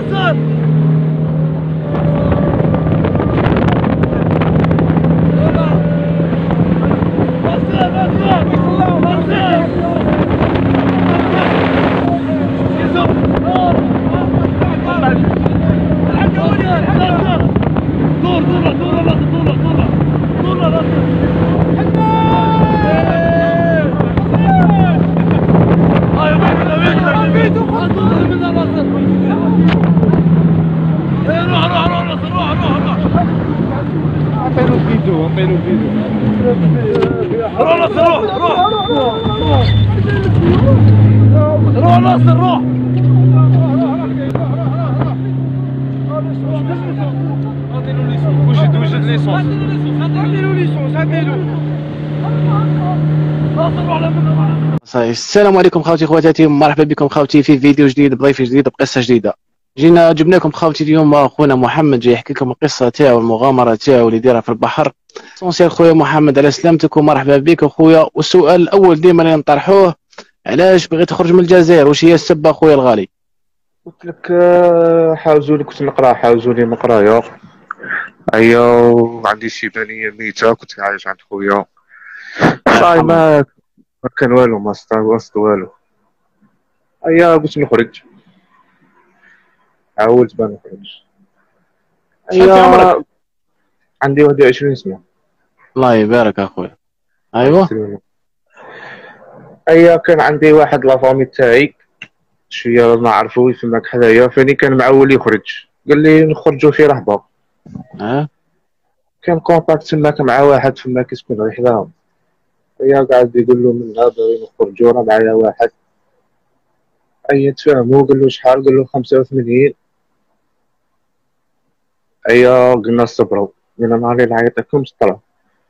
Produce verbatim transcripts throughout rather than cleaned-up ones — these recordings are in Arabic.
روح ناصر روح. وجد وجد ليسونس. عطيلو ليسونس عطيلو. ناصر روح لمن. السلام عليكم خوتي خواتاتي، مرحبا بكم خوتي في فيديو جديد بضيف جديد بقصه جديده. جينا جبنا لكم خوتي اليوم اخونا محمد جاي يحكي لكم القصه تاعو المغامره تاعو اللي دايره في البحر. سونسيال خويا محمد، على سلامتك ومرحبا بك اخويا. والسؤال الاول ديما اللي نطرحوه، علاش بغيت تخرج من الجزائر؟ واش هي السبب اخويا الغالي؟ قلت لك حاوزوا لي، كنت نقرا حاوزوا لي مقرايه. ايا عندي شيبانيه ميته، كنت عايش عند خويا صاي ما ما كان والو، ما استوعبت والو. ايا قلت نخرج، عاودت بان نخرج. شحال في عمرك؟ عندي واحد وعشرين سنه. الله يبارك اخويا. ايوا ايا كان عندي واحد لافامي تاعي شويه ما عرفوش تماك حدايا، فاني كان معول يخرج، قال لي نخرجوا في رهبه. اه كان كونتاكت تماك مع واحد فما كيسكن غير حداهم. هي قاعد يقول له من هذا نخرجوا، راه معايا واحد. ايا تفاهموا، قال له شحال؟ قال له خمسة وثمانين. ايا قلنا صبروا، قلنا نهار اللي عيطتكم صبروا.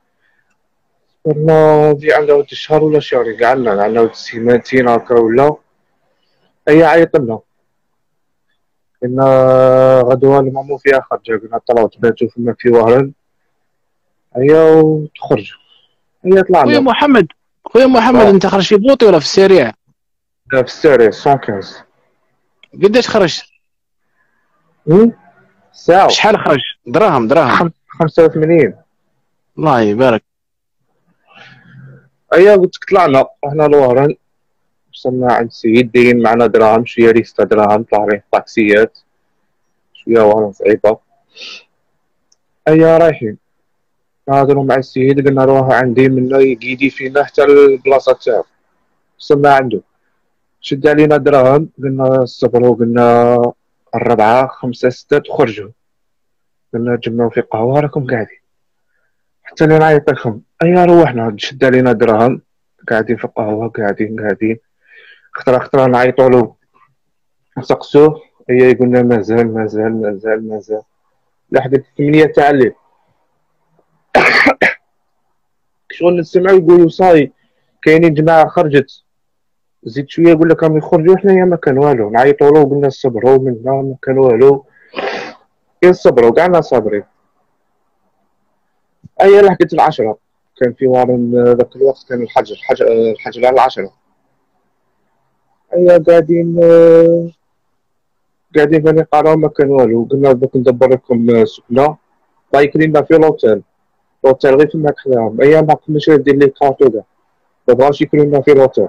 صبرنا دي عندنا ود الشهر ولا شهرين، كاع عندنا عندنا ود سيمانتين هكا ولا. ايا عيط لنا، قلنا غدوة المامو فيها خرجة، قلنا طلعوا تباتوا فما في وهران. ايا وتخرجوا. ايا طلعنا. خويا محمد، خويا محمد أوه. انت خرج في بوطي ولا في السريع؟ في الساري مية وخمسة. قداش خرجت؟ ساعة. شحال خرج؟ دراهم دراهم. خمسة وثمانين. الله يبارك. ايا قلت لك طلعنا رحنا لوهران، وصلنا عند سيد داين معنا دراهم، شويه ريستا دراهم، طلع عليه طاكسيات شويه وهران صعيبه. ايا رايحين نهضروا مع السيد، قلنا روح عندي منا يقيدي فينا حتى البلاصه تاعو. وصلنا عنده شد علينا دراهم، قلنا صبروا، قلنا الربعه خمسه سته تخرجوا، قلنا تجمعوا في قهوه راكم قاعدين حتى اللي نعيط لكم. ايا روحنا شد علينا دراهم، قاعدين في قهوه قاعدين قاعدين خطره خطره نعيطوا له نسقسوه. ايا يقولنا مازال مازال مازال مازال لحد الثمانية تاع الليل. شغل نسمعو يقولوا صاي كاينين جماعة خرجت، زيد شوية يقول لك راهم يخرجوا، حنايا ما كان والو، نعيطوا له وقلنا صبروا منا ما كان والو، كي صبروا كاعنا صابرين. ايا لحقت العشرة، كان في وارن ذاك الوقت كان الحجر الحجر الحجر على العشرة. ايا قاعدين قاعدين بني قراو ما كان والو، قلنا دوك ندبر لكم سكنة بايكرينا في لوتيل، لوتيل غير فماك حداهم. ايا ما قمناش ندير لي كارتو كاع، مبغاوش يكريونا في لوتيل.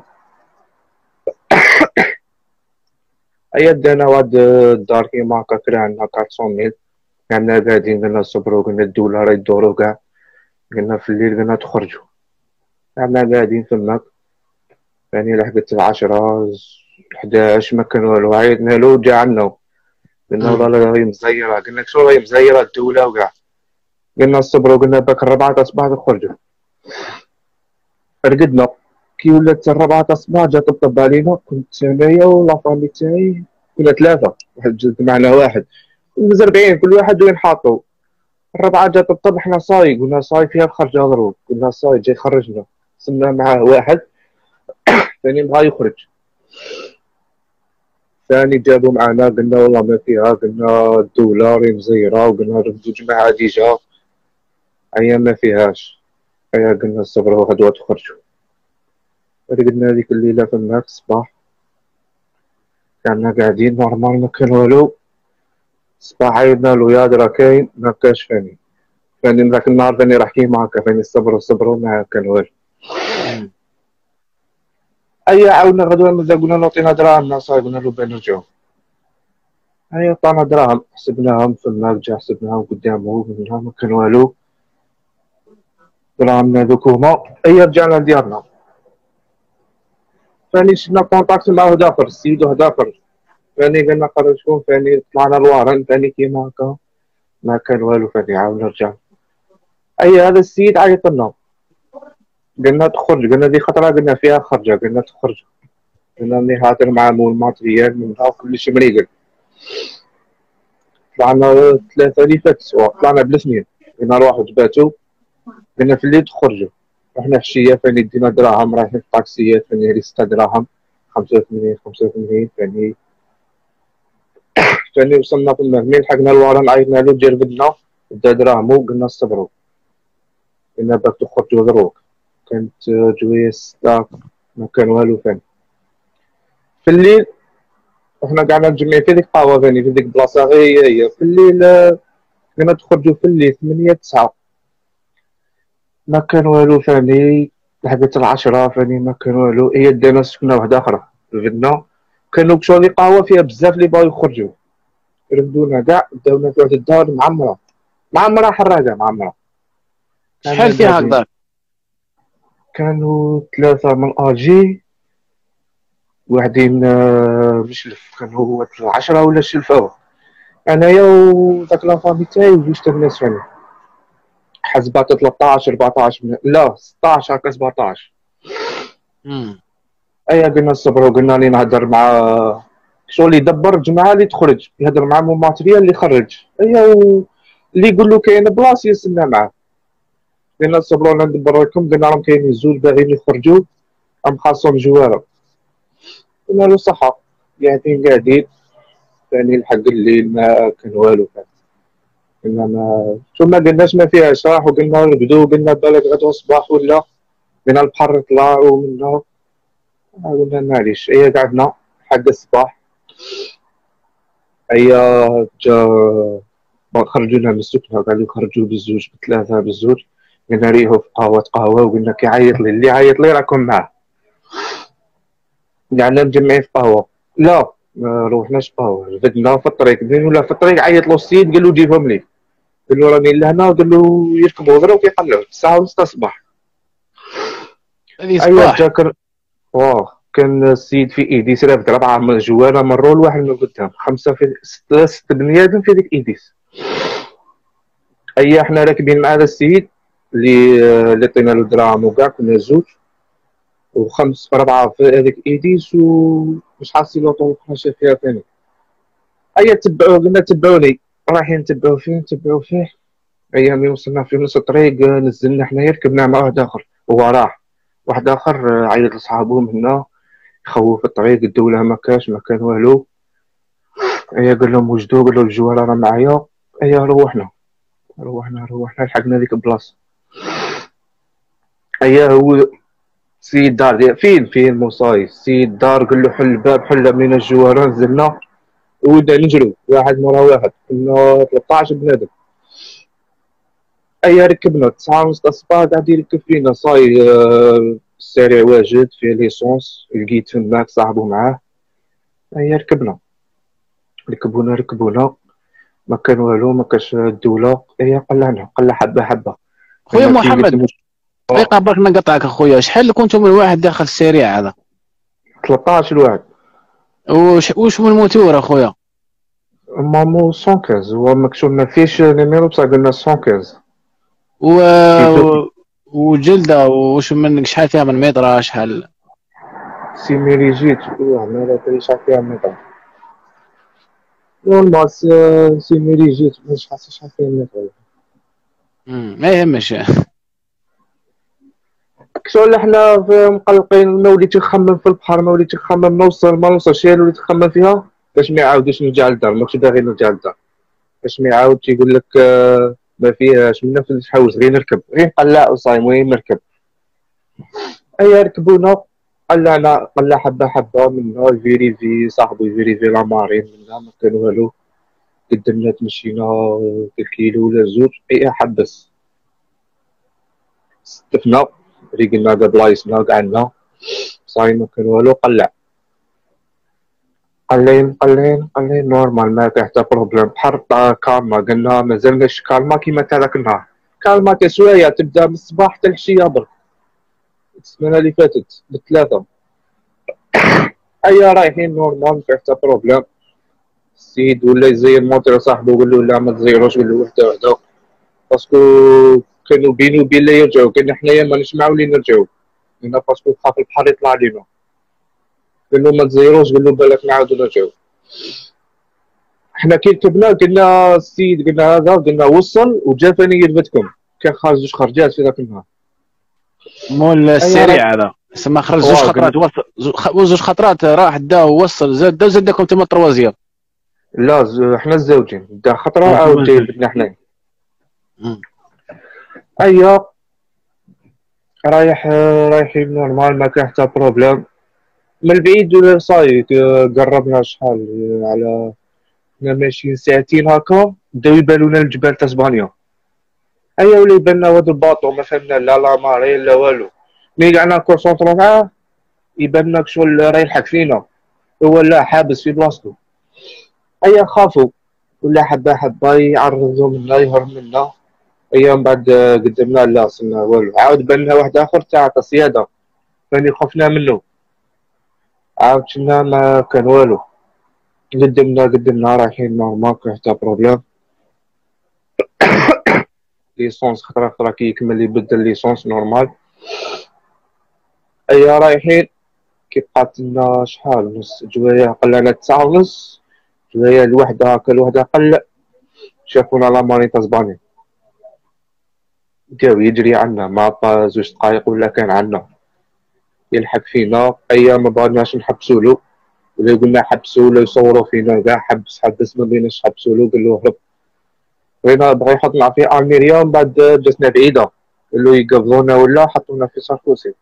ايا دانا واد الدار كيما هكا كرا عندنا أربعمية ميل، عندنا قاعدين قلنا صبروا، قلنا الدولة راه يدورو كاع، قلنا في الليل قلنا تخرجوا، عندنا قاعدين تماك. يعني لحقت العشرة حداش ما كان والو، عيطنا له جا عنا، قلنا والله راهي مزيرة، قلنا شو راهي مزيرة الدولة وكاع، قلنا صبروا، قلنا باك الربعة تاع الصباح تخرجوا. رقدنا كي ولات الربعة تاع الصباح جا طبطب علينا، كنت انايا ولافامي تاعي كنا ثلاثة، واحد جد معنا واحد مزربعين كل واحد وين حاطو. الربعة جا طبطب، حنا صاي قلنا صاي فيها الخرجة ضروري، قلنا صاي جاي خرجنا. صرنا معاه واحد ثاني بغا يخرج، ثاني جابوا معنا، قلنا والله ما فيها، قلنا الدولة راهي مزيرة، وقلنا ردوا جماعة ديجا ايا ما فيهاش. ايا قلنا صبروا غدوة تخرجوا. رقدنا هذيك الليلة فماك الصباح كنا قاعدين نورمال ما كان والو. الصباح عيطنا له يا راه كاين ما كاش فاني فاني ذاك النهار فاني راه كيما هكا فاني صبروا صبروا ما كان والو. ايا عاودنا غدوه نبدا قلنا له عطينا دراهمنا صاي قلنا له بان نرجعو. ايا عطانا دراهم حسبناهم في المرجع حسبناهم قدامه قلنا ما كان والو دراهمنا دوك هما. ايا رجعنا لديارنا فاني شفنا كونتاكت مع واحد اخر السيد واحد اخر فاني قلنا قرر شكون فاني طلعنا لوارن فاني كيما هكا ما كان والو فاني عاود نرجع. ايا هذا السيد عيط لنا قلنا تخرج قلنا دي خطره قلنا فيها خرجه قلنا تخرج قلنا ملي هادر مع مول ماتريال منها كلشي مريقل. طلعنا ثلاثة اللي فات السواق طلعنا بالاثنين قلنا نروحو تباتو قلنا في الليل تخرجوا. رحنا في الشيا فاني دينا دراهم رايحين في الطاكسيات فاني هذه ستة دراهم خمسة وثمانين خمسة وثمانين فاني فاني وصلنا في المهمي لحقنا الورا عيطنا له جربدنا دا دراهمو قلنا صبروا قلنا باك تخرجوا دروك. كانت جوية ستة ما كان والو فاني. في الليل احنا قاعدين نجمع في ديك القهوة فاني في ديك البلاصة غير هي في الليل قلنا تخرجوا في الليل ثمانية تسعة ما كان والو فاني لحقت العشرة فاني ما كان والو. هي دينا سكنة واحدة أخرى رفدنا كانوا كشغل قهوة فيها بزاف اللي بغاو يخرجوا رفدونا كاع داونا في واحد الدار معمرة معمرة حراقة معمرة. شحال فيها هكذاك؟ كانوا ثلاثة من ألجي واحدين مشلف كانوا هو عشرة ولا شلفاو انايا وداك لافامي تاعي وجوج تاع الناس فاني حسبات ثلاطاش أربعطاش لا ستاش هكا سبعطاش. ايا قلنا صبروا قلنا لي نهضر مع شغل يدبر الجماعه اللي تخرج يهضر مع ماتريال اللي يخرج. ايا اللي يقول له كاين بلاصه يستنى معاه قلنا صبروا انا ندبر لكم قلنا راهم كاينين زوج باغيين يخرجوا ام خاصهم جواره قلنا له صحه قاعدين قاعدين ثاني الحق الليل ما كان والو كان قلنا ما شو ما قلناش ما فيهاش راح وقلنا نبدو قلنا بالك غدوه صباح ولا قلنا البحر طلعوا منه قلنا معليش. ايا قعدنا حق الصباح ايا جا خرجونا من السكنه قالوا يخرجوا بالزوج بثلاثه بالزوج قلنا ريحو في قهوه قهوه وقلنا كي عيط لي اللي عيط لي راكم معاه قعدنا مجمعين في قهوه. لا ما روحناش قهوه رفدنا في الطريق منين ولا في الطريق عيط له السيد قال له جيبهم لي قال له راني لهنا وقال له يركبوا غير وكيقلعوا الساعه ونص تاع الصباح. هذه صباح جاكر واه كان السيد في ايديس رافد ربعه من جوانا مروا لواحد من قدام خمسه في ست ست بنيادم في ديك ايديس. ايا حنا راكبين مع هذا السيد اللي اللي عطينا له دراهم وكاع كنا زوج وخمس في ربعه في هذيك ايديس ومش حاسين لوطو ماشي فيها ثاني. ايا تبعوه قلنا تبعوني رايحين نتبعو فيه نتبعو فيه. ايا ملي وصلنا في نص الطريق نزلنا حنايا ركبنا مع واحد اخر هو راح واحد اخر عيط لصحابو من هنا يخوف الطريق الدولة ما كاش ما كان والو. ايا قال لهم وجدوا قال له الجوار راه معايا. ايا روحنا روحنا روحنا لحقنا ديك البلاصة. ايا هو سيد دار فين فين موصاي سيد دار قال له حل الباب حل من الجوار نزلنا وبدا نجرو واحد مورا واحد كنا ثلاطاش بنادم. ايا ركبنا تسعة ونص الصباح قاعد يركب فينا صاي آه السريع واجد فيه ليسونس لقيت فماك صاحبو معاه. ايا ركبنا ركبونا ركبونا ما كان والو ما كاش الدولة. ايا قلعنا قلع حبة حبة. خويا محمد دقيقة برك نقطعك اخويا شحال كنتم من واحد داخل السريع هذا؟ ثلاطاش الواحد. وش وش من الموتور اخويا؟ مامو مية وخمسة هو مكتوب ما فيش نيميرو بصح قلنا مية وخمسة. و وجلده وش من شحال فيها من متر شحال؟ سيميريجيت ما لا تدري شحال فيها متر نورمال سيميريجيت مش حاسس شحال فيها متر. ما يهمش شغل حنا مقلقين ما وليت نخمم في البحر ما وليت نخمم نوصل ما نوصلش هي وليت نخمم فيها باش ما يعاودش نرجع للدار ماكش باغي نرجع للدار باش ما يعاود تيقول لك ما فيهاش منا في الحوز غير نركب غير نقلع وصاي المهم نركب. ايا ركبونا قلعنا قلع حبه حبه منا يفيريفي صاحبو يفيريفي لامارين منا ما كان والو قدمنا تمشينا كيلو ولا زوج، اي حبس ستفنا ريقلنا كاع بلايصنا قعدنا صاي ما كان والو. قلع قلين قلين قلين نورمال، ما كان حتى بروبليم. بحال كالما قلنا مازالناش كالما كيما تا داك النهار. كالما تا شويه تبدا من الصباح حتى العشيه برك. السمانه اللي فاتت بالثلاثه ايا رايحين نورمال، ما كان حتى بروبليم. السيد ولا يزير موتور صاحبو قال له لا ما تزيروش، قال له وحده وحده باسكو كانوا بيني وبين لا يرجعوا، كنا حنايا ماناش معاولين نرجعوا هنا باسكو خاف البحر يطلع علينا. قال له ما تزيروش، قال له بالك نعاودو نرجعوا. حنا كي ركبنا قلنا السيد قلنا هذا قلنا وصل وجا ثاني يربدكم، كان خارج زوج خرجات في ذاك النهار. مول السريع هذا سما خرج زوج خطرات وصل زوج خطرات راح دا ووصل زاد دا زادكم تما تروازيام. لا ز... حنا الزوجين دا خطره عاود جاي بدنا حنايا. ايا رايح رايحين نورمال ما كان حتى بروبليم. من البعيد ولا صاي قربنا شحال على حنا ماشيين ساعتين هكا بداو يبانونا الجبال تاع اسبانيا. ايا ولا يبان لنا هاد الباطو ما فهمنا لا لا ماري لا والو. ملي قعدنا كونسونطرو معاه يبان لنا كشغل راه يلحق فينا، هو لا حابس في بلاصتو. ايا خافوا ولا حبه حبه يعرضوا منا يهرب منا. ايا من بعد قدمنا لا صرنا والو. عاود بان لنا واحد اخر تاع تصياده ثاني خفنا منه، عاود شفنا ما كان والو. قدمنا قدمنا رايحين نورمال كان حتى بروبليم. ليسونس خطره خطره كي يكمل يبدل ليسونس نورمال. ايا رايحين كي بقات لنا شحال نص جوايه قلعنا تسعة ونص جوايه الوحده هكا الوحده قلع شافونا لا مارين تاع اسبانيا جاو يجري عنا ما عطا زوج دقايق ولا كان عنا يلحق فينا. ايا ما بغيناش نحبسولو ولا قلنا حبسو ولا يصوروا فينا كاع حبس حبس ما بغيناش نحبسولو قال له هرب. بغينا بغا يحطنا في الميريا من بعد جاتنا بعيده قالو يقبضونا ولا حطونا في ساركوسي.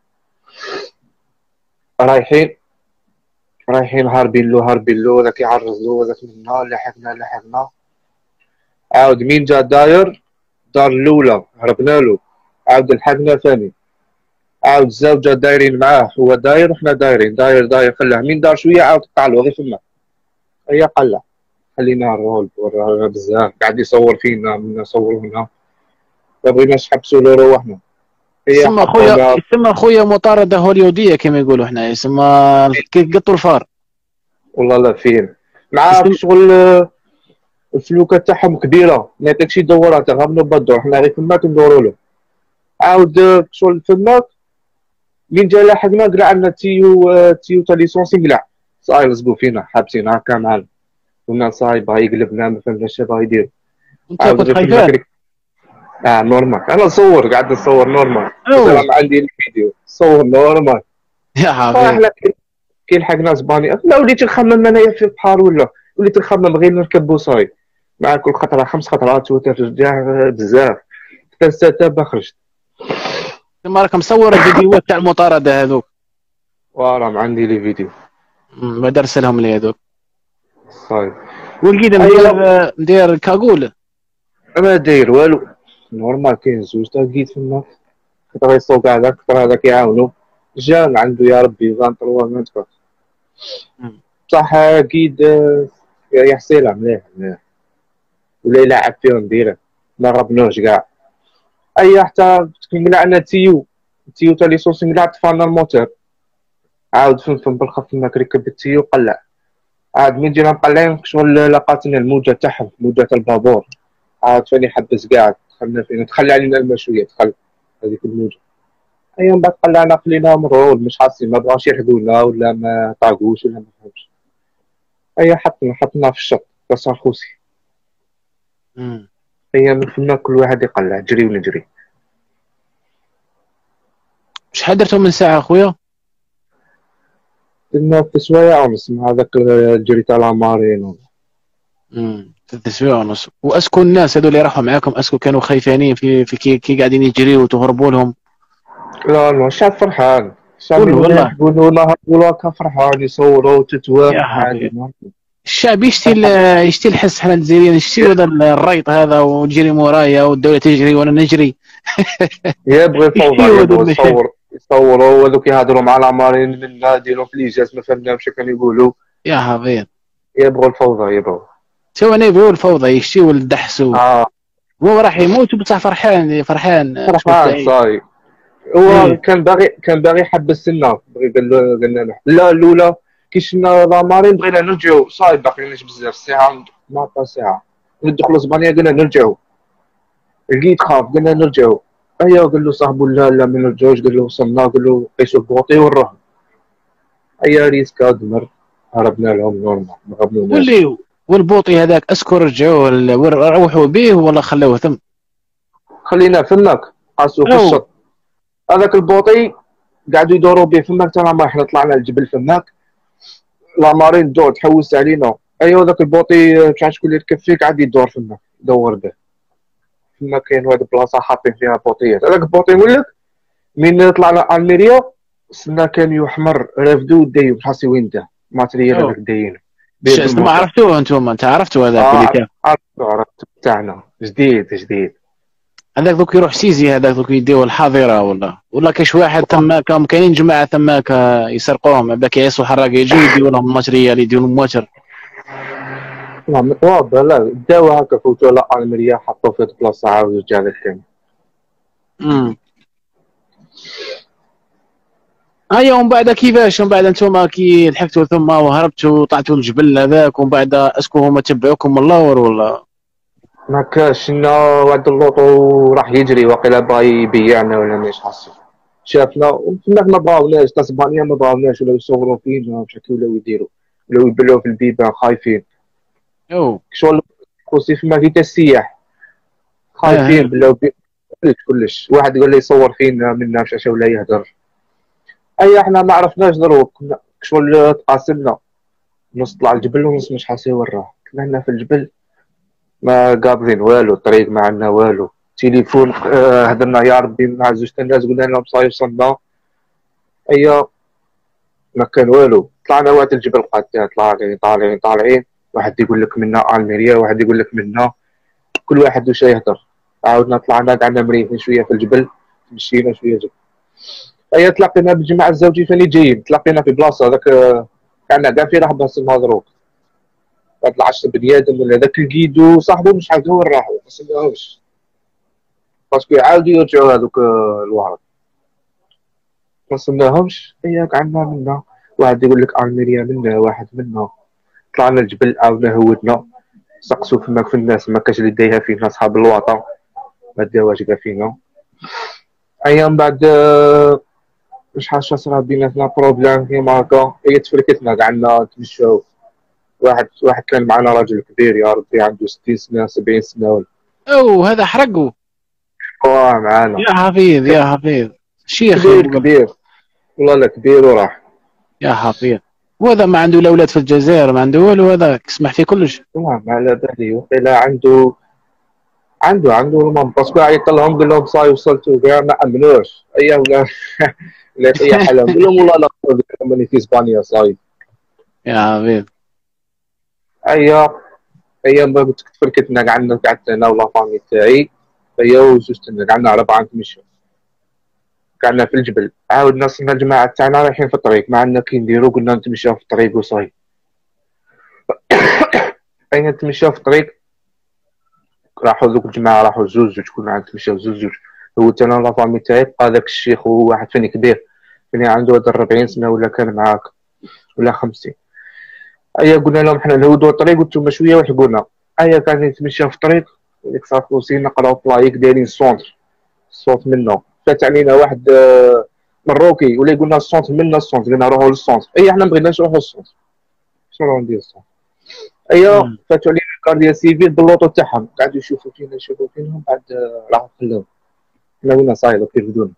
رايحين رايحين هاربين له هاربين له هذاك يعرضو هذاك منا لحقنا لحقنا. عاود مين جا داير الدار الاولى هربنا له، عاود لحقنا ثاني، عاود الزوجه دايرين معاه هو داير وحنا دايرين داير داير خلاه مين دار شويه عاود قطع له غير فما. هيا قلع خلينا الرول بزاف قاعد يصور فينا منا صوروا هنا ما بغيناش نحبسو له روحنا. يسمى خويا يسمى خويا مطارده هوليوديه كما يقولوا حنا، يسمى كي قطوا الفار. والله لا فين معاه شغل الفلوكه تاعهم كبيره ما يعطيكش يدورها تاع غير نوبه الدور حنا غير فماك ندورو له. عاود شغل فماك مين جا لاحقنا قلع عندنا تيو تيو تاع ليسونسي قلع صاي لصقوا فينا حابسين هكا معنا قلنا صاي باغي يقلبنا ما فهمناش اش باغي يدير. انت كنت خايفان؟ اه نورمال انا نصور قاعد نصور نورمال عندي الفيديو صور نورمال يا حبيبي. كي لحقنا اسبانيا لا وليت نخمم انايا في البحر ولا وليت نخمم غير نركب بوصاي مع كل خطره خمس خطرات وترجع بزاف حتى ساعه خرجت. تما راك مصور الفيديوهات تاع المطارده هذوك؟ وراهم عندي لي فيديو ما درسلهم لي هذوك. صايب ولقيت ندير ندير كاغول ما داير والو نورمال كاين زوج تا لقيت فما خطره يصوب هذاك خطره هذاك يعاونو جا عنده يا ربي عشرين ما تفرق صح اكيد يا حسيله مليح مليح ولا يلعب فيهم ديريكت ما غبنوش كاع. اي حتى قلعنا تيو تيو تاع ليسونس قلع طفالنا الموتور عاود فين فين بالخف ما ركب التيو قلع عاد من جينا مقلعين شغل لقاتنا الموجه تاعهم موجه البابور عاد فاني حبس كاع دخلنا فينا دخل علينا الماء شويه دخل هذيك الموجه. ايا من بعد قلعنا خليناهم رول مش حاسين ما بغاوش يرحقونا ولا ما طاقوش ولا ما فهمتش. ايا حطنا حطنا في الشط بس خوسي. ايا من فينا كل واحد يقلع جري ونجري. شحال درتو من ساعه اخويا؟ درنا في سوايع ونص مع هذاك الجري تاع لامارين. امم ثلاث سوايع ونص. واسكو الناس هذو اللي راحوا معاكم اسكو كانوا خايفانين في في كي, كي قاعدين يجريوا وتهربوا لهم؟ لا لا الشعب فرحان الشعب والله يقولوا نهار يقولوا هكا فرحان يصوروا وتتوافق عادي. الشعب يشتي ال- يشتي الحس، حنا الجزائريين نشتيو هذا الريط هذا، وتجري مورايا والدوله تجري وانا نجري. يبغي الفوضى، يشتيو هذو يبغي المشاكل. يصور يصوروا هذوك يهضروا مع العمارين منا، يديروا في ليجاز ما فهمناهمش كانوا يقولوا. يا حبيب، يبغوا الفوضى يبغوا. تو انا يبغيو الفوضى، يشتيو الدحسو. اه هو راح يموت بصح فرحان فرحان شكون فرحان سعيد. صاي. هو ايه كان باغي كان باغي يحبس لنا، بغي قال له قلنا له لا الاولى كي شفنا العمارين بغينا نرجعوا صاي، باقيناش بزاف ساعه ما عطا ساعه ندخلوا اسبانيا، قلنا نرجعوا. لقيت خاف قلنا نرجعوا. ايوا قال له صاحبو لا لا ما نرجعوش، قال له وصلنا، قال له قيسوا البوطي ونروح. ايا ريسكا دمر، هربنا لهم نورمال ما غبنوناش. واللي والبوطي هذاك اسكو رجعوه ولا روحوا به ولا خلوه ثم؟ خلينا فماك قاسو في او الشط. هذاك البوطي قعدوا يدوروا به فماك، ترى ما احنا طلعنا الجبل فماك، العمارين دور تحوس علينا. ايوا ذاك البوطي مش عارف شكون اللي يركب فيه قاعد يدور فماك يدور به. فما كاين واحد البلاصه حاطين فيها بوطيات. هذاك البوطي يقول لك من طلعنا الميريا سنا كاميو احمر رافدو دايو حاسي وين دا ماتريال او هذاك داينو بيه شو ما بالموتور. عرفتوه انتم؟ انت عرفتوا هذاك اللي اه كان عرفت عرفت تاعنا جديد جديد. هذاك دوك يروح سيزي، هذاك دوك يديو الحاضره ولا ولا كاش واحد تما كانوا كاينين جماعه تماك يسرقوهم باك يعيسوا حراق يجوا يديو لهم الماتريال يديو لهم موتر. نعم واضح. لا داو هكا فوتوا لا الميريا حطوا في البلاصه عاود رجع لك ثاني. امم هيا ومن بعد كيفاش ومن بعد انتم كي لحقتوا ثم وهربتوا طلعتوا الجبل هذاك، ومن بعد اسكو هما تبعوكم من اللور ولا؟ ما كاش لنا واحد اللوطو راح يجري واقيلا باغي يبيعنا ولا ماش حاصل. شافنا وفينا ما بغاوناش، تا اسبانيا ما بغاوناش، ولاو يصوروا فينا بشكل ولاو يديروا ولاو يبلعوا في البيبان خايفين. او شغل خوسي فما في تا السياح اه خايفين اه بلاو بي- كلش كلش. واحد يقول لي يصور فينا منا مش ولا يهدر. اي احنا ما عرفناش دروك كنا شغل تقاسمنا، نص طلع الجبل ونص مش حاسي وين راه. طلعنا في الجبل ما قابلين والو، طريق ما عندنا والو، تليفون آه، هدرنا يا ربي مع زوج الناس قلنا لهم صاي وصلنا. ايا ما كان والو. طلعنا وقت الجبل قاعدين طالعين طالعين طالعين، واحد يقول لك منا الميريا، واحد يقول لك منا، كل واحد وش يهدر. عاودنا طلعنا قعدنا مريحين شويه في الجبل، مشينا شويه جبل. ايا تلاقينا بالجماعه الزوجي فاني جايين، تلاقينا في بلاصه هذاك كان كاع في رهبه مضروب بعد العشر بنيادم ولا ذاك الكيدو صاحبه مش عارف وين راحوا ما سمعوش، باسكو يعاودوا يرجعوا هذوك الوهرة ما سمعهمش. اياك عندنا منا واحد يقول لك الميريا منا، واحد منا. طلعنا الجبل عاودنا هودنا، سقسوا فماك في الناس ما كاش اللي دايها فينا اصحاب الوطن ما داوهاش كاع فينا. ايام بعد مش حاجه صرا بيناتنا بروبليم كيما هكا، هي تفركتنا قعدنا نتمشاو. واحد واحد كان معنا راجل كبير يا ربي عنده ستين سنه سبعين سنه ولا او هذا حرقوا. هو معانا. يا حفيظ يا حفيظ شيخ كبير يقول. كبير والله لا كبير وراح. يا حفيظ وهذا ما عنده لا اولاد في الجزائر ما عنده والو، هذا يسمح في كلش. والله ما على بالي وقيلا عنده عنده عنده المهم باسكو عيط لهم قال لهم صاي وصلتوا كاع ما امنوش. ايا ولا لا يا حلم قال لهم والله لا ماني في اسبانيا صاي. يا حفيظ ايا ايا ما قلت لك تفركتنا قعدنا قعدت انا ولا فامي تاعي. ايا وزوجتنا قعدنا اربعه نتمشوا قعدنا في الجبل. عاودنا صرنا الجماعه تاعنا رايحين في الطريق ما عندنا كي نديرو، قلنا نتمشاو في الطريق وصاي. اين نتمشاو في الطريق راحوا ذوك الجماعه راحوا زوج زوج كنا عاد نتمشاو زوج زوج. هو انا لا فامي تاعي بقى ذاك الشيخ هو واحد فيني كبير فيني عنده هذا أربعين سنه ولا كان معاك ولا خمسين. ايا قلنا لهم حنا نهودوا الطريق وانتم شويه وحقونا. ايا كان نتمشى في الطريق ديك صافي وصلنا نقراو طلايق دايرين السونتر الصوت منه. فات علينا واحد آه، مروكي ولا يقولنا السونتر منا السونتر قلنا روحوا للسونتر. اي احنا ما بغيناش نروحوا للسونتر شنو راح ندير السونتر. ايا فاتوا علينا الكارديا سيفيل باللوطو تاعهم قعدوا يشوفوا فينا يشوفوا فينا من بعد آه، راحوا خلاو. حنا قلنا صاير كيف بدون.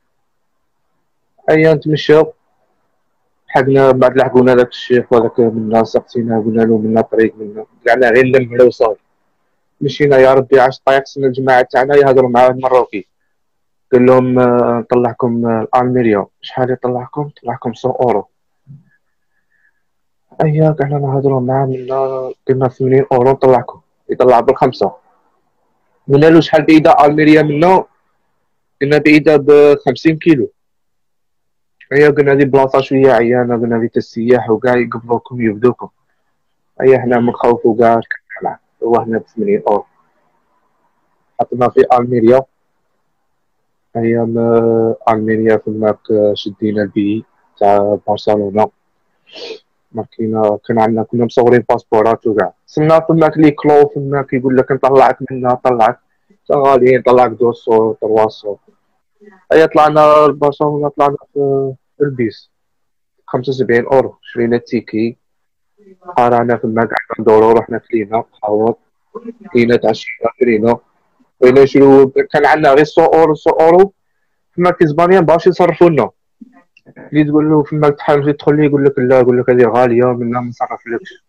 ايا نتمشاو حقنا بعد لحقونا ذاك الشيخ وهذاك منا سقسينا قلنا له منا طريق منا قعدنا غير نلملو وصافي. مشينا يا ربي عاش طايق سنا الجماعه تاعنا يهضروا مع المروكي قال لهم آه، نطلعكم آه، الميريا. شحال يطلعكم؟ طلعكم مية اورو. ايا كنا نهضروا معاه منا قلنا ثمانين اورو نطلعكم، يطلع بالخمسه. قلنا له شحال بعيده الميريا منا؟ قلنا بعيده ب خمسين كيلو. ايا قلنا هذه بلاصه شويه عيانه، قلنا هذه السياح وكاع يقبلوكم يبدوكم. ايا حنا مخوفوا كاع معاه. هو هنا ب ثمانين اورو حطنا في الميريا. ايام الميريا فماك شدينا البي تاع برشلونه، ماركينا كان عندنا كنا مصورين باسبورات وكاع. سنا فماك لي كلو فماك يقول لك نطلعك منا طلعك تا غاليين، طلعك دوسو ترواسو. ايا طلعنا لبرشلونه، طلعنا في في البيس خمسة وسبعين اورو، شرينا التيكي قرانا فما كاع ندورو، رحنا كلينا حوط كلينا تعشينا كلينا بغينا نشرو. كان عندنا غير مية اورو مية اورو فما كيزبانيا باش يصرفوا لنا. اللي تقول له فما تحاول تدخل لي يقول لك لا، يقول لك هذه غاليه منا ما نصرفلكش.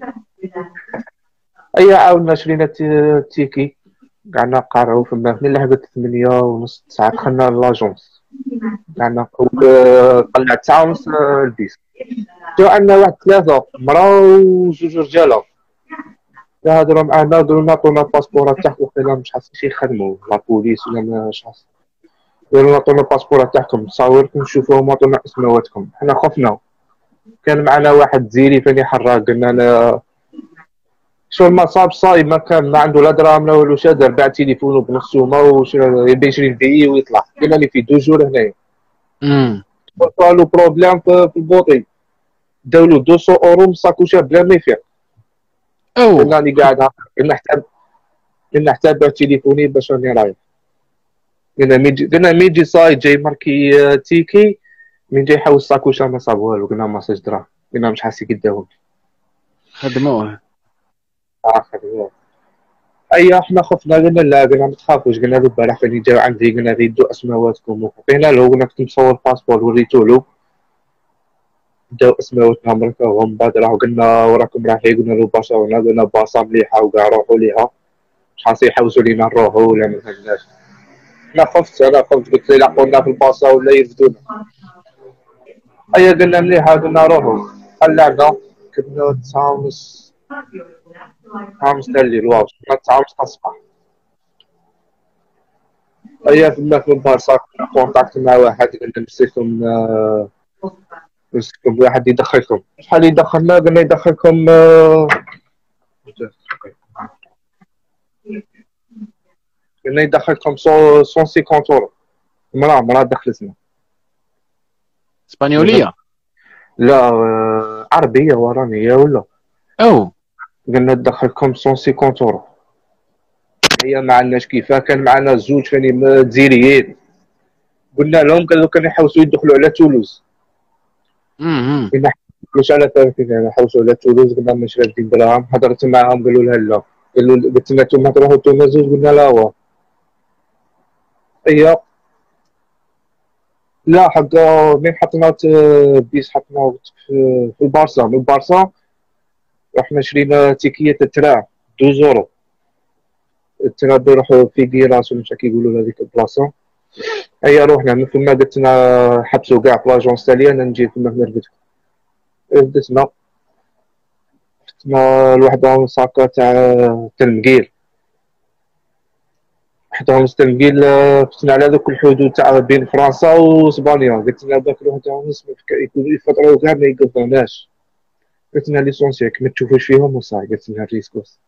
ايا عاودنا شرينا التيكي قعدنا نقارعو فما من لحقت ثمانية ونص تسعة دخلنا لاجونس. قعدنا طلع تسعة ونص البيس. جاو عندنا واحد ثلاثة مرا وجوج رجالة هضروا معنا قالوا نعطونا الباسبورات تاعكم. قلنا مش حاسين يخدموا لا بوليس ولا مش حاسين. قالوا نعطونا الباسبورات تاعكم نصاوركم نشوفوهم وعطونا اسماواتكم. حنا خفنا. كان معنا واحد زيري ثاني حراق قلنا له شو ما صاب صايب، ما كان ما عنده لا دراهم لا والو، شادر باع تليفونه بنصومه ويبي يشري الفي ويطلع. قلنا لي في دو جور هنايا. امم صار له بروبليم في البوطي، داو له مئتين اورو مساكوشه بلا ما يفيق. او قلنا لي قاعد قلنا حتى قلنا حتى باع تليفوني باش راني رايح. قلنا ميجي قلنا ميجي صايد جاي ماركي تيكي، من جاي يحوس ساكوشه ما صاب والو. قلنا ما صاج دراهم. قلنا مش حاسي قداهم خدموه. اخر. ايا حنا خفنا قلنا لا، قلنا ما تخافوش. قلنا له البارح فين جاو عندي قلنا غيدوا اسماواتكم وعطينا له. قلنا كنت مصور باسبور وريتو له، داو اسماواتنا مركبهم بعد راهو قلنا وراكم رايحين. قلنا له برشلونه، قلنا باصه مليحه وكاع روحوا ليها، مش حاسي يحوسوا لينا نروحوا ولا ما فهمناش. انا خفت انا خفت قلت لي يلحقونا في الباصه ولا يرفدونا. ايا قلنا مليحه قلنا روحوا. طلعنا كنا تسعة ونص تسعة ونص تاع الليل، واو كنا تسعة ونص تاع الصباح. ايا فما في البارسا كنا كونتاكت مع واحد قلنا نمسكم نمسكم واحد يدخلكم. شحال يدخلنا؟ قلنا يدخلكم قلنا يدخلكم مية وخمسين اورو. مرا مرا دخلتنا اسبانيوليه. لا آه، عربيه ورانيه ولا. او قلنا ندخلكم مية وخمسين اورو. هي ما عندناش كيفاه. كان معنا زوج ثاني جزائريين قلنا لهم قالوا كانوا يحوسوا يدخلوا على تولوز. امم قلنا مش على ثلاثين يحوسوا على تولوز. قلنا مش رادين دراهم. هضرت معاهم قالوا لها لا. قالوا قلت لنا انتم تروحوا تونس؟ قلنا لا هو هي لا حق مين حطنا بيس حطنا في البارسا. من البارسا رحنا شرينا تيكية الترا دو زورو. الترا بيروحوا في كيراس ولا مش كيقولوا هذيك البلاصه. ايا روحنا من ثم قلت لنا حبسوا كاع في لاجونس تاعي انا نجي ثم نرقدكم. ردتنا فتنا لوحدهم ساكا تاع تلمقيل. وحدهم تلمقيل فتنا على ذوك الحدود تاع بين فرنسا واسبانيا. قلت لنا باك لوحدهم يكونوا يفطروا كاع ما يقبضوناش. قلت لنا ليسونسيال ما تشوفوش فيهم وصاي. قلت لنا الريسكوس.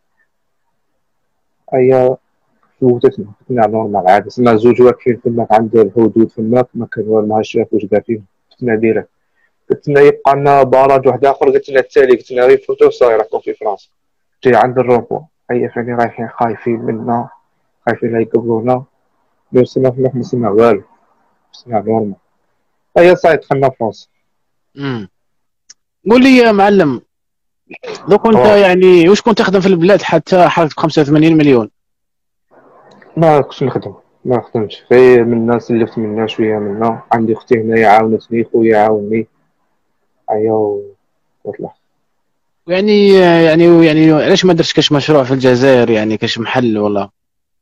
ايا فوتتنا فتنا نورمال عادي. سنا زوج واقفين تماك عند الحدود تماك ما كانوا ما شافوش كاع فيهم. فتنا ديريكت. قلت لنا يبقى لنا باراج واحد اخر. قلت لنا التالي. قلت لنا غير فوتو صاي راكم في فرنسا. جاي عند الروبو. هيا ثاني رايحين خايفين منا، خايفين لا يقبلونا. ما سمع ما سمع والو، سمع نورمال. هيا صاي دخلنا فرنسا. امم قول لي يا معلم، لو كنت أوه. يعني واش كنت تخدم في البلاد حتى حالك ب خمسة وثمانين مليون؟ ما كنتش نخدم، ما خدمتش. غير من الناس اللي لفت منا شويه منا. عندي اختي هنايا عاونتني، خويا عاوني. هيا وطلع. يعني يعني يعني علاش ما درتش كاش مشروع في الجزائر، يعني كاش محل ولا؟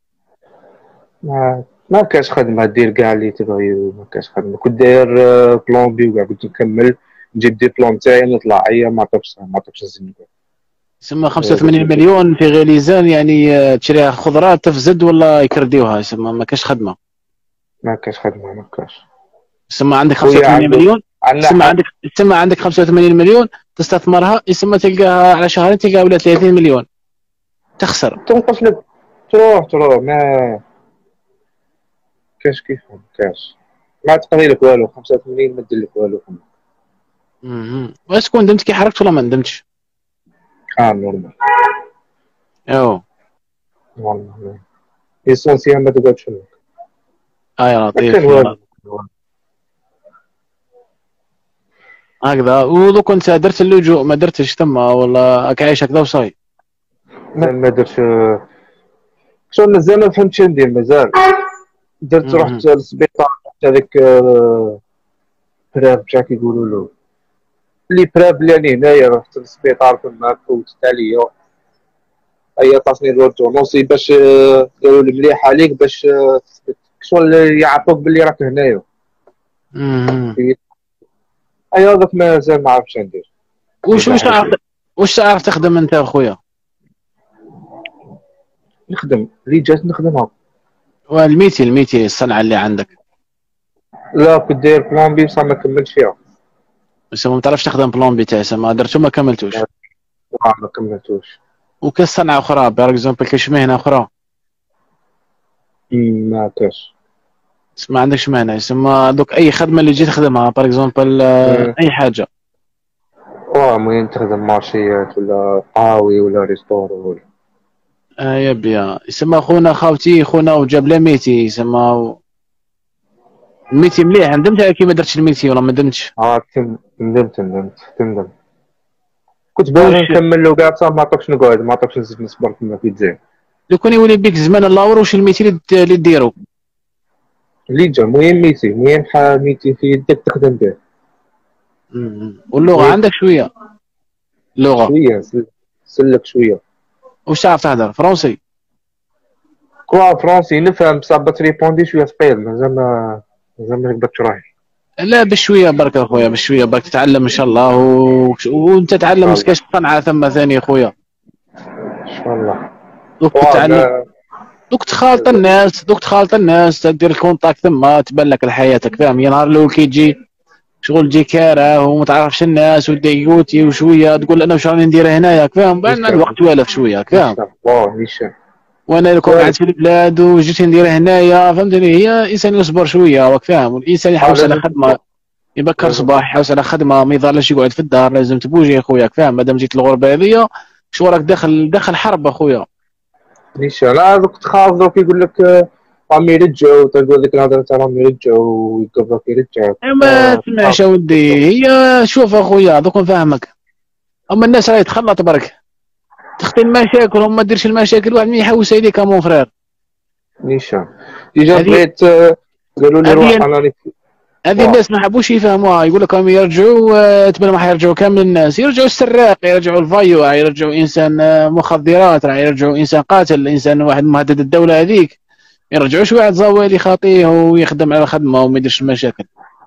ما ما كاش خدمه دير كاع اللي تبغي. ما كاش خدمه. كنت داير بلان بي وكاع كنت نكمل نجيب الدبلوم تاعي نطلع ايا ما عطاكش ما عطاكش الزنقه. يسمى خمسة وثمانين مليون في غليزان يعني آه، تشريها خضرات تفزد ولا يكرديوها، يسمى ما كاش خدمه. ما كاش خدمه ما كاش. يسمى عندك خويا خمسة وثمانين عنده- مليون، عندنا يسمى حق. عندك يسمى عندك خمسة وثمانين مليون تستثمرها، يسمى تلقاها على شهرين تلقاها ولا ثلاثين مليون تخسر. تنقص لك تروح تروح ما كاش كيف ما كاش ما تقضي لك والو. خمسة وثمانين ما دير لك والو. اها واسكو ندمت كي حركت ولا ما ندمتش؟ اه نورمال ايوا نورمال ايسونسيال ما تقعدش فيك. اه يا ما لطيف كان يا والو. لطيف. هكذا. ودوك انت درت اللجوء ما درتش تما ولا راك عايش هكذا وصاي؟ ما ما درتش شغل مازال ما فهمتش ندير مازال. درت مم. رحت للسبيطار هذاك براب جا كيقولوا له اللي براب اللي يعني هنايا. رحت للسبيطار تما فوتت عليا اي عطاتني الورتونونسي باش آه، قالوا لي مليح عليك باش آه، تثبت شغل يعرفوك باللي راك هنايا. مم. اي هذاك مازال ما عرفتش ندير. وش وش تعرف وش تعرف تخدم انت اخويا؟ نخدم اللي جات نخدمها. والميتي الميتي الصنعه اللي عندك لا كنت داير بلان بي بصح ما كملتش فيها. بس ما تعرفش تخدم بلون بي تاعي ما درتو ما كملتوش. آه، ما كملتوش. وكاس صنعه اخرى باغ اكزومبل كاش مهنه اخرى مم، ما كاش. ما عندكش مهنه يسمى دوك اي خدمه اللي جيت تخدمها باغ اكزومبل مم. اي حاجه. واه مهم تخدم مارشيات ولا قهاوي ولا ريستورو ولا اه يا بيا يسمى خونا خاوتي خونا وجاب لا ميتي يسمى الميتي مليح. ندمت على كي ما درتش الميتي ولا ما ندمتش؟ اه تم- ندمت ندمت تندم. كنت باغي واش نكمل له كاع بصح ما عطاكش نقعد ما عطاكش نزيد نصبر كما في الجزائر. لو كان يولي بيك الزمان اللور واش الميتي اللي د- اللي ديرو؟ اللي جا المهم ميتي المهم حال ميتي في يدك تخدم به. مم. واللغه وي. عندك شويه لغه شويه سل- سلك شويه. واش تعرف تهدر فرونسي؟ كوا فرونسي نفهم بصح بتريبوندي شويه ثقيل مازال ما مازال ما ركبتش روحي. لا بشويه برك اخويا بشويه برك تتعلم ان شاء الله و... وانت تعلم الله. كاش صنعه ثم ثاني اخويا. ان شاء الله. دوك واه تتعلم ما- دوك تخالط الناس دوك تخالط الناس تدير الكونتاكت ثم تبان لك حياتك فاهم. يا نهار الاول كي تجي شغل تجي كاره وما تعرفش الناس وديوتي وشويه تقول انا واش راني ندير هنايا فاهم. بعد الوقت والف شويه فاهم. واه نيشان. وانا لو كنت قاعد في البلاد وجيت ندير هنايا فهمتني هي انسان يصبر شويه راك فاهم. والانسان يحوس على خدمه يبكر صباح يحوس على خدمه ما يظلش يقعد في الدار لازم تبوجي اخويا فاهم. مادام جيت الغربه هذيا شو راك داخل داخل حرب اخويا. نيشان. لا دوك تخاف دوك يقول لك آه، راهم يرجعوا تقول لك الهضره تاع راهم يرجعوا ويقبلك يرجع. ما تسمعش اودي هي شوف اخويا دوك نفهمك. اما الناس راهي تخلط برك تخطي المشاكل وما ديرش المشاكل واحد ما يحوس عليك مون فرير. نيشان. ديجا هذه- بغيت آه، قالوا لي هذه- روح انا نت- هذه واو. الناس ما حبوش يفهموها يقول لك راهم يرجعوا آه، تبان ما حيرجعوا كامل الناس. يرجعوا السراق يرجعوا الفايو راه يرجعوا انسان آه، مخدرات راه يرجعوا انسان قاتل انسان واحد مهدد الدوله هذيك. يرجعوش واحد زوالي خاطيه ويخدم على الخدمه وما يديرش المشاكل.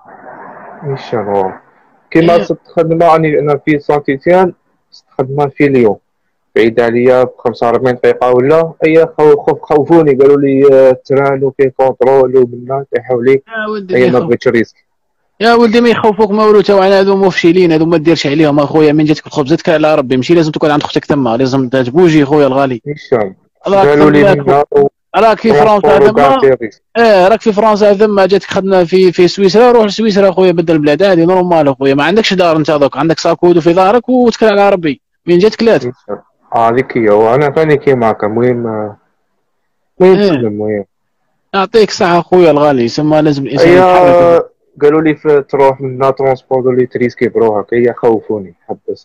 نيشان. واو كيما إيه. صرت خدمة راني انا في سانتيتيان صرت خدمة في ليون بعيد عليا ب خمسة وأربعين دقيقة ولا اي خو- خوف خوفوني قالوا لي آه، التران وفيه كونترول ومنا تيحاولي يا ولدي اي ما ما يخوف. بغيتش الريسك. يا ولدي ما يخوفوك ما والو تاع هذو مفشلين هذو ما ديرش عليهم اخويا. من جاتك الخبز اتكل على ربي ماشي لازم تقعد عند اختك تما لازم تبوجي خويا الغالي. نيشان. راك قالوا لي ثم- منا راك في فرنسا ثم الريسك. اه راك في فرنسا ثم جاتك خدمه في في سويسرا روح لسويسرا اخويا بدل البلاد هذه نورمال اخويا. ما عندكش دار انت دوك عندك ساكودو في ظهرك وتكل على ربي. وين جاتك لات نيشان. اه هذيك هي وانا فاني كيما هكا المهم آه، المهم إيه. تخدم المهم. يعطيك الصحه اخويا الغالي يسمى لازم الانسان يتحرك. هي قالوا لي في تروح من ترونسبور قالوا لي تريسكي بروحك هي خوفوني حبس.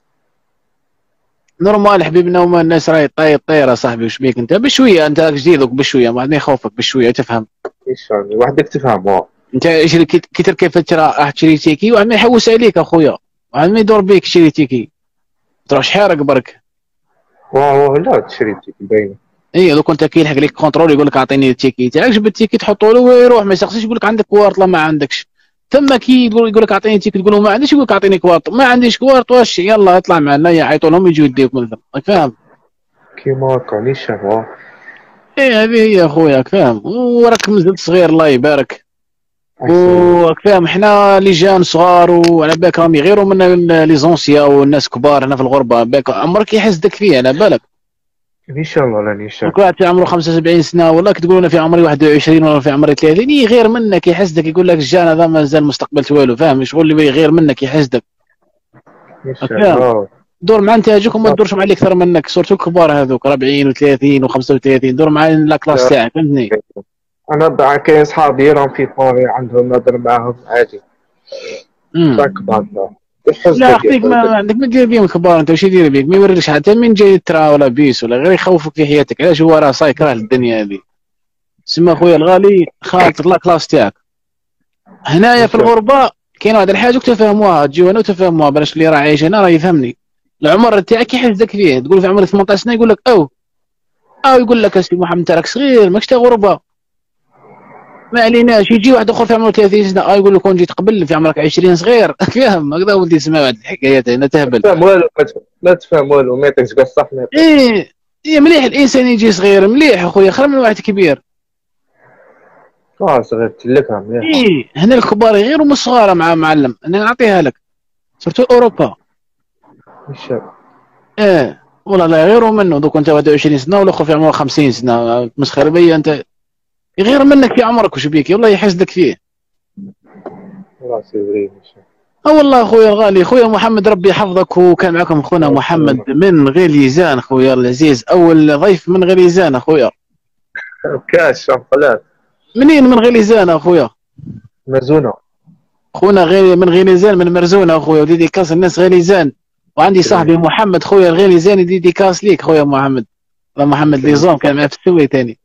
نورمال حبيبنا وما الناس راهي طاير طايره صاحبي وش بيك انت بشويه انت جديد بشويه ما عندنا يخوفك بشويه تفهم. نيشان وحدك تفهم. واه انت ايش كي كي تركب في الترا راح تشري تيكي واحد ما يحوس عليك اخويا واحد ما يدور بيك تشري تيكي تروح حارق برك. واه واه لا تشري تيكي باينه. اي دوك انت كي يلحق لك كونترول يقول لك اعطيني التيكي تاعك جبد التيكي تحطوا له ويروح ما يسقسيش يقول لك عندك ورطله ما عندكش. ثم كي يقول يقول لك اعطيني تيكت تقول له ما عنديش، يقول لك اعطيني كوارط، ما عنديش كوارط واش يلا اطلع معنا يعيطوا لهم يجوا يديوك مثلا، راك فاهم؟ كيما هكا نيشان واه. ايه هذه هي اخويا، راك فاهم؟ وراك مازلت صغير الله يبارك، وراك فاهم حنا اللي جان صغار وعلى بالك راهم يغيروا منا لي زونسيا والناس كبار هنا في الغربه، بالك عمرك يحسدك فيه على بالك. نيشان ولا نيشان. كل واحد في عمره خمسة وسبعين سنه ولا كتقول انا في عمري واحد وعشرين ولا في عمري ثلاثين، يغير منك يحسدك، يقول لك الجان هذا مازال مستقبل والو، فاهم؟ شغل اللي يغير منك يحسدك. نيشان دور مع انتاجك وما تدورش مع اللي اكثر منك، سورتو الكبار هذوك أربعين و30 وخمسة وثلاثين، دور مع لا كلاس تاعك، فهمتني؟ انا بعد كاين صحابي راهم في باري عندهم نهضر معاهم عادي. امم كبار لا اختيك ما عندك ما دير بيهم كبار، انت واش يدير بيك؟ ما يوريلكش حتى من جاي ترا ولا بيس ولا غير يخوفك في حياتك، علاش هو راه صاي كره الدنيا هذه. سما خويا الغالي خاطر لا كلاس تاعك هنايا في الغربه كاين واحد الحاجه تفهموها، تجيو هنا وتفهموها، بلاش اللي راه عايش هنا راه يفهمني. العمر تاعك يحسدك فيه، تقول في عمرك ثمنطاش سنه يقول لك او او يقول لك اسي محمد انت راك صغير ماكش تا غربه، ما عليناش. يجي واحد اخر في عمره ثلاثين سنه اه يقول لك كون جيت قبل في عمرك عشرين صغير فاهم؟ هكذا ولدي تسمع هذه الحكايات هنا تهبل. ما تفهم والو، ما تفهم والو، ما يعطيكش كاع الصح. ايه ايه مليح الانسان يجي صغير، مليح اخويا، خير من واحد كبير. اه صغير تلكها مليح. ايه هنا الكبار يغيروا من الصغار مع معلم، انا نعطيها لك سورتو اوروبا. نيشان ايه والله لا يغيروا منه، دوك انت واحد وعشرين سنه والاخر في عمره خمسين سنه، مسخر بيا انت، يغير منك في عمرك وش بيك والله يحسدك فيه. راسي وريد نيشان. اه والله اخويا الغالي، خويا محمد ربي يحفظك، وكان معكم خونا محمد من غليزان خويا العزيز، اول ضيف من غليزان اخويا. كاش شامبلات. منين من غليزان اخويا؟ مزونه. خونا غير من غليزان من مرزونه اخويا، وديدي كاس الناس غليزان، وعندي صاحبي محمد خويا الغليزاني ديدي كاس ليك خويا محمد، محمد ليزون كان معاه في السوي ثاني،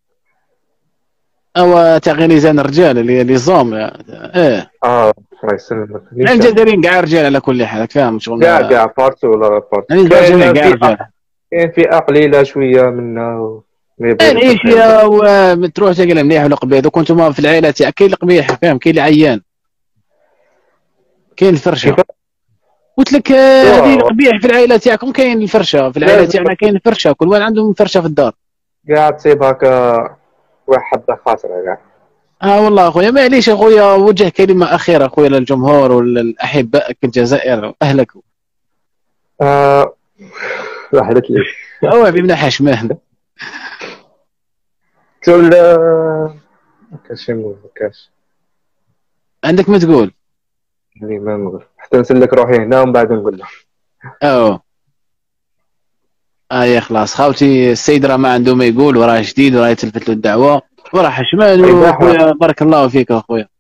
او تاع غليزان الرجال اللي ليزوم ايه. اه الله يسلمك. الجزائريين كاع رجال على كل حال، فاهم شغل كاع كاع بارتو ولا بارتو. يعني كاين كاع رجال، كاين فئه قليله شويه منا نعيش يا وتروح تلقى مليح ولا قبيح. دوك انتم في العائله تاعك كاين القبيح فاهم، كاين اللي عيان، كاين الفرشه. قلت لك هذه القبيح في العائله تاعكم، كاين الفرشه في العائله تاعنا، كاين الفرشه، كل واحد عندهم فرشه في الدار. كاع تصيب هكا واحد خاطره كاع. اه والله اخويا معليش اخويا، وجه كلمه اخيره اخويا للجمهور وللاحباء في الجزائر واهلك. اه راحت لي اوه بمنا حشمان تقول كاش نقول كاش عندك ما تقول؟ يعني ما نقول حتى نسلك روحي هنا ومن بعد نقول لهم. اوه اه يا خلاص خاوتي، السيد راه ما عنده ما يقول، وراه جديد وراه يتلفت له الدعوه وراه حشمان، وخويا بارك الله فيك اخويا.